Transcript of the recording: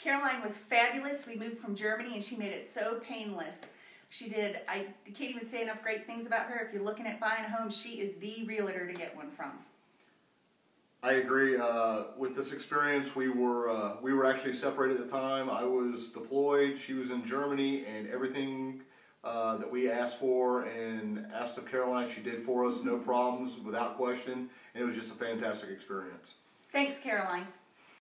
Caroline was fabulous. We moved from Germany and she made it so painless. She did. I can't even say enough great things about her. If you're looking at buying a home, she is the realtor to get one from. I agree. With this experience, we were actually separated at the time. I was deployed. She was in Germany, and everything that we asked for and asked of Caroline, she did for us, no problems, without question. And it was just a fantastic experience. Thanks, Caroline.